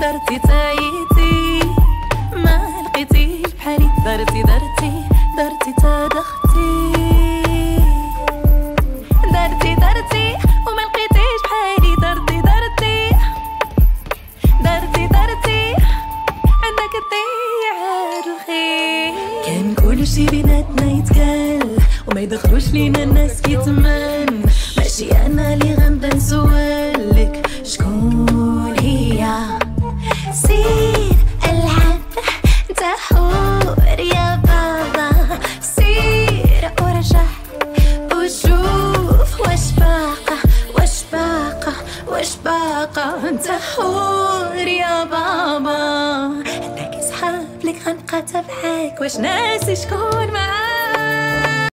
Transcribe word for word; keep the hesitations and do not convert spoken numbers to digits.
درتي تايتي ما لقيتي بحالي درتي درتي درتي تدختي درتي درتي وما لقيتيش بحالي درتي درتي درتي درتي عندك تضيع هاد الخير. كان كلشي بيناتنا يتقال وما يدخلوش لينا الناس كيتمن، ماشي انا اللي غنبدا نسولك شكون هي. سير العب انت حور يا بابا، سير ورجع وشوف واش باقا واش باقا واش باقا. انت حور يا بابا، عندك صحاب لك غنبقى تبعك، واش ناسي شكون معاك.